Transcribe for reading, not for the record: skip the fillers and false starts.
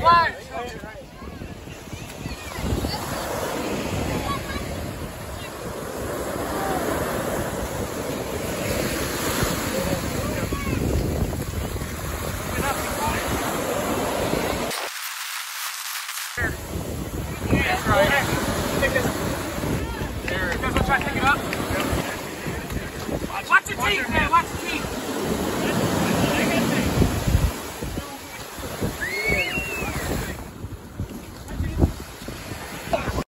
flag. That's right. You guys want to try to pick it up? Watch your teeth, man. Watch your teeth.